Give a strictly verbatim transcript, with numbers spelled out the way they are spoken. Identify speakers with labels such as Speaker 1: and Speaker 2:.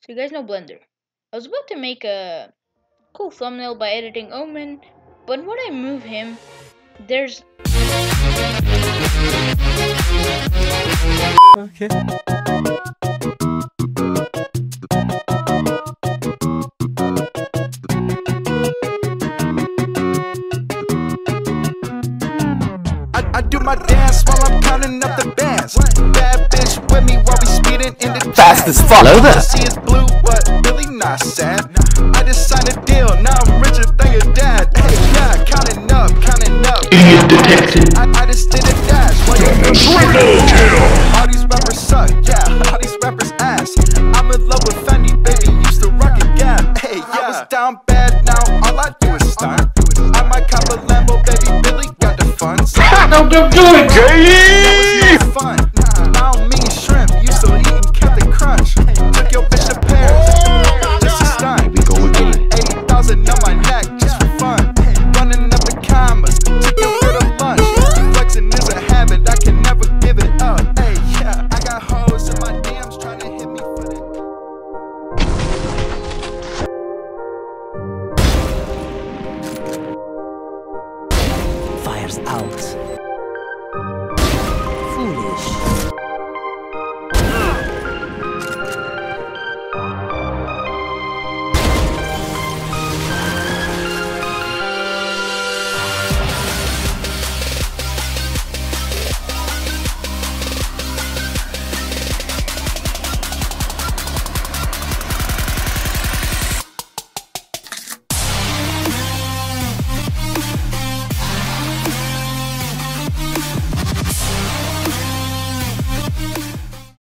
Speaker 1: So you guys know Blender. I was about to make a cool thumbnail by editing Omen, but when I move him, there's...
Speaker 2: Okay. I, I do my dance while I'm counting up the bands. Bad bitch with me while we speeding in the
Speaker 3: Fast as fuck. Hello there.
Speaker 2: See it's blue, but really not sad. I just signed a deal, now I'm richer than your dad. Hey, yeah, counting up, counting up.
Speaker 3: Idiot detected.
Speaker 2: I, I just did a dash. While you
Speaker 3: Triple kill.
Speaker 2: all these rappers suck, yeah, all these rappers ass. I'm in love with Fendi, baby, used to rock a gap. Hey, yeah. I was down bad, now all I do is stunt. I might cop a Lambo, baby, Billy got the funds.
Speaker 3: Don't do it, Jay!